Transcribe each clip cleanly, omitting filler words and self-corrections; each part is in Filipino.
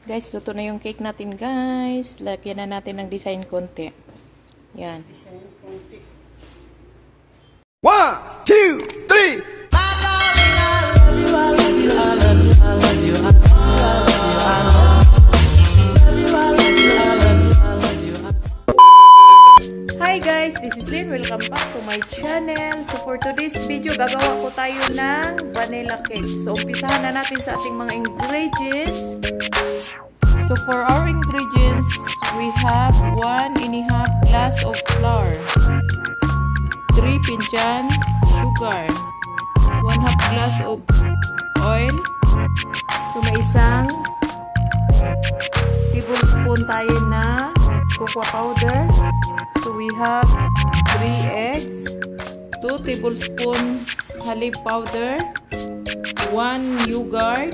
Guys, luto na yung cake natin, guys. Lagyan na natin ng design konti. Yan. Design konti. 1, 2, 3. Hi guys, this is Lynn. Welcome back to my channel. So for today's video, gagawa ko tayo ng vanilla cake. So umpisahan na natin sa ating mga ingredients. So for our ingredients, we have 1½ glass of flour, 3 pinchan sugar, 1/2 glass of oil. So may isang tablespoon tayo na cocoa powder. So we have 3 eggs, 2 tablespoon halib powder, 1 yogurt,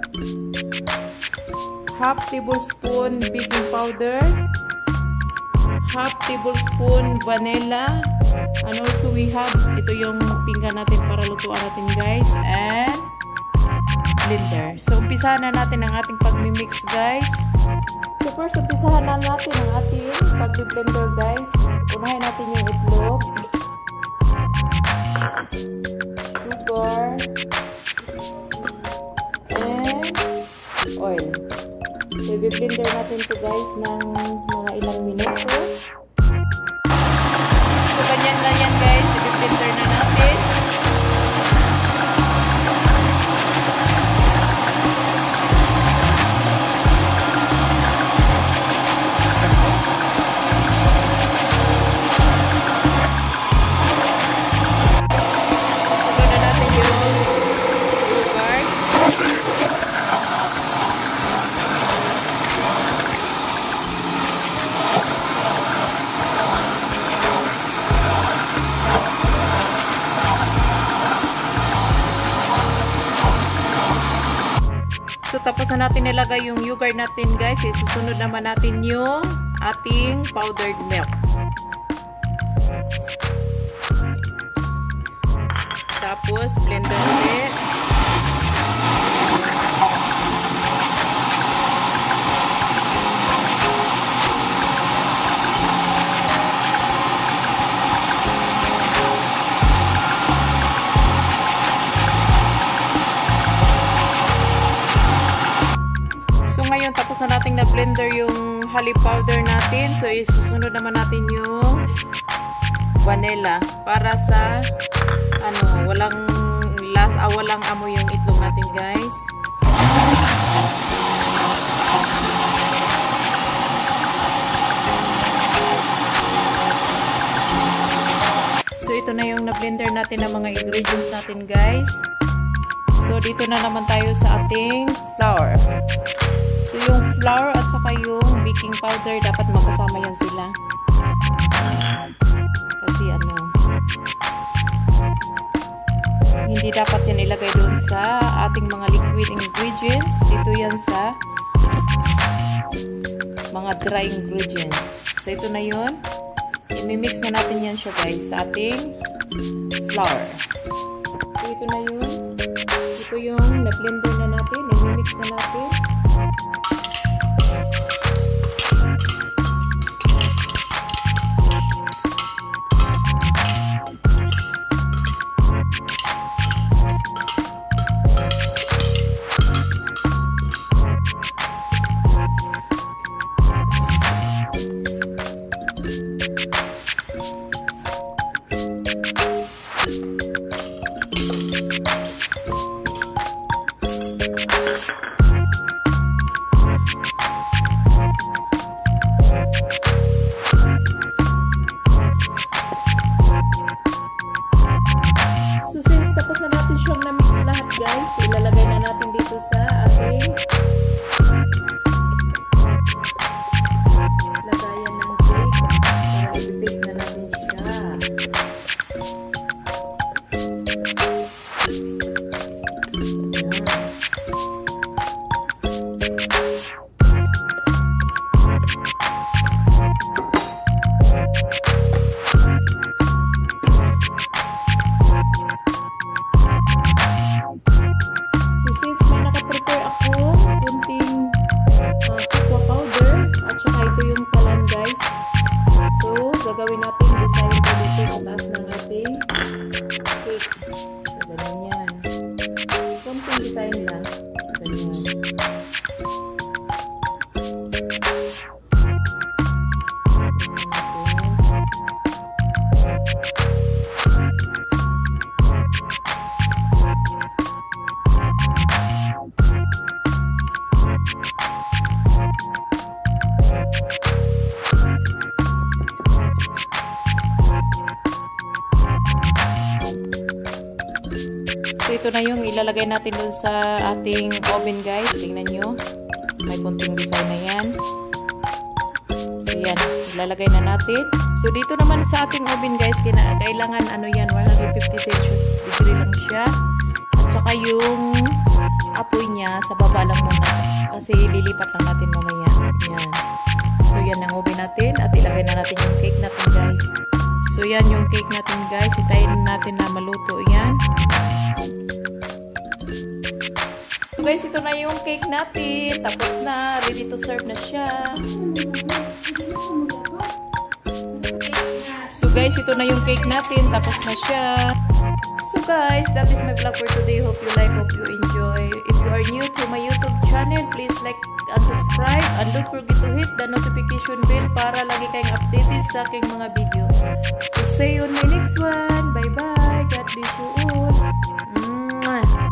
1/2 tablespoon baking powder, 1/2 tablespoon vanilla, and also we have, ito yung pinggan natin para lutuan natin guys, and blender. So umpisahan na natin ang ating pagmimix guys. So first, umpisahan na natin ang ating pag-blender guys. Unahin natin yung itlog, sugar, and oil. So i-blender natin to guys ng mga ilang minuto. So ganyan na yan guys, i-blender na natin. So tapos na natin nilagay yung yogurt natin guys, isusunod naman natin yung ating powdered milk. Tapos blender ulit. Ngayon, tapos na natin na-blender yung halib powder natin. So, isusunod naman natin yung vanilla para sa walang amoy yung itlog natin, guys. So, ito na yung na-blender natin ng mga ingredients natin, guys. So, dito na naman tayo sa ating flour. So, yung flour at saka yung baking powder, dapat magkasama yan sila. Kasi hindi dapat yan ilagay doon sa ating mga liquid ingredients. Dito yan sa mga dry ingredients. So, ito na yun. I-mix na natin yan siya guys sa ating flour. So, ito na yun. Ito yung na-blender na natin. I-mix na natin. So since tapos na natin siyang na-mix lahat guys, ilalagay na natin dito sa ating lagayan ng cake para i-bake na natin siya. So, ito na yung ilalagay natin dun sa ating oven, guys. Tingnan nyo. May kunting design na yan. So, yan. Ilalagay na natin. So, dito naman sa ating oven, guys, kailangan, ano yan, 150 Celsius degree lang siya. At saka yung apoy niya, sa baba lang muna. Kasi lilipat lang natin mamaya. Yan. So, yan ang oven natin. At ilagay na natin yung cake natin, guys. So, yan yung cake natin, guys. Hintayin natin na maluto yan. So guys, ito na yung cake natin. Tapos na. Ready to serve na siya. So guys, ito na yung cake natin. Tapos na siya. So guys, that is my vlog for today. Hope you like, hope you enjoy. If you are new to my YouTube channel, please like and subscribe. And don't forget to hit the notification bell para lagi kayong updated sa aking mga video. So see you on my next one. Bye bye. God bless you all. Mwah.